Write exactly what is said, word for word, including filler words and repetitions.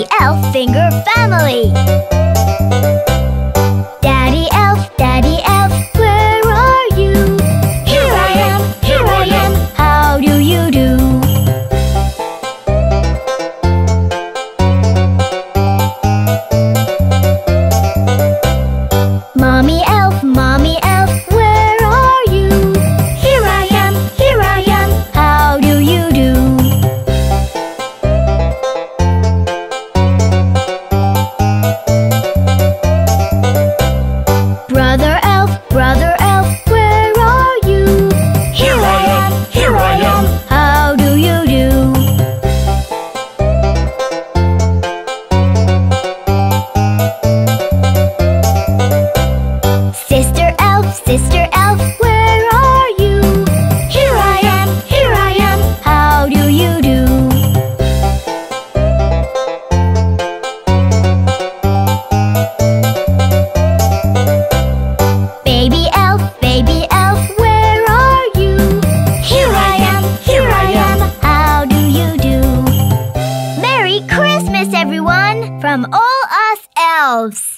Elf finger family. Daddy Elf, Daddy Elf, where are you? Here I am, here I am, how do you do? Mommy Elf, Mommy Elf, where are you? Here I am, here I am, how do you do? Brother Elf, Brother Elf, where are you? Here I am, here I am, how do you do? Sister Elf, Sister Elf, where are you? Here I am, here I am, how do you do? Baby Elf, Baby Elf, where are you? Here I am, here I am, how do you do? Merry Christmas, everyone, from all us elves!